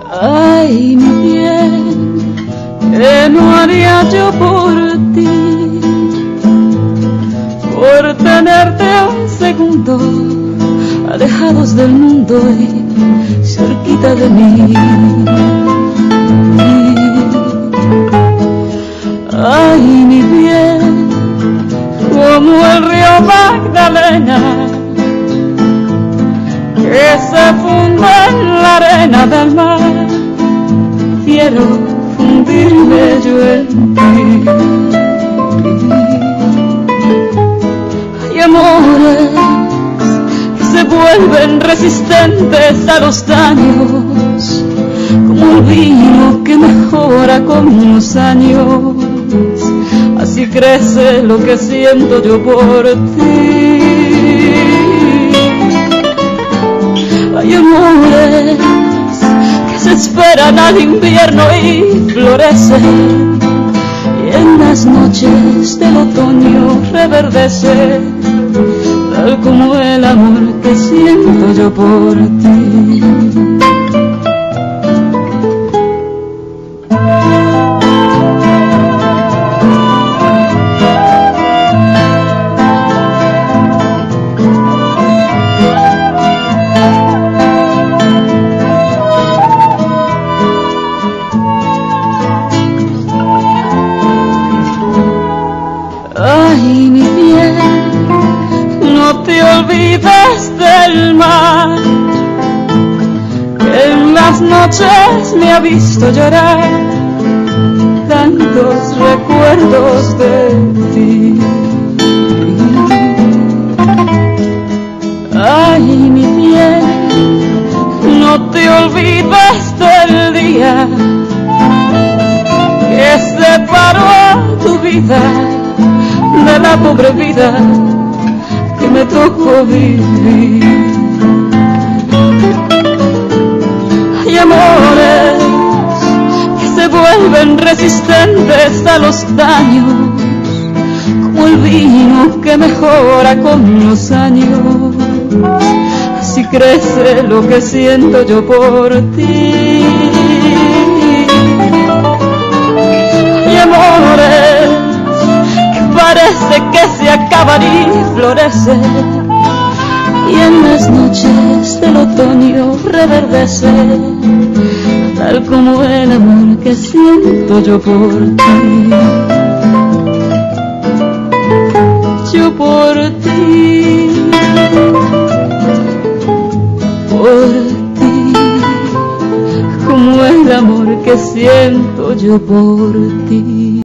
Ay, mi bien, ¿qué no haría yo por ti? Por tenerte un segundo alejados del mundo y cerquita de mí. Ay, mi bien, como el río Magdalena que se funde en la arena del mar, quiero fundirme yo en ti. Hay amores que se vuelven resistentes a los daños, como el vino que mejora con los años. Así crece lo que siento yo por ti. Hay amores que se esperan al invierno y florecen, y en las noches del otoño reverdecen, tal como el amor que siento yo por ti. Ay, mi bien, no te olvides del mar, que en las noches me ha visto llorar tantos recuerdos de ti. Ay, mi bien, no te olvides del día que separó tu vida de la pobre vida que me tocó vivir. Hay amores que se vuelven resistentes a los daños, como el vino que mejora con los años. Así crece lo que siento yo por ti. Hay amores parece que se acaban y florecen, y en las noches del otoño reverdecen, tal como el amor que siento yo por ti. Yo por ti, como el amor que siento yo por ti.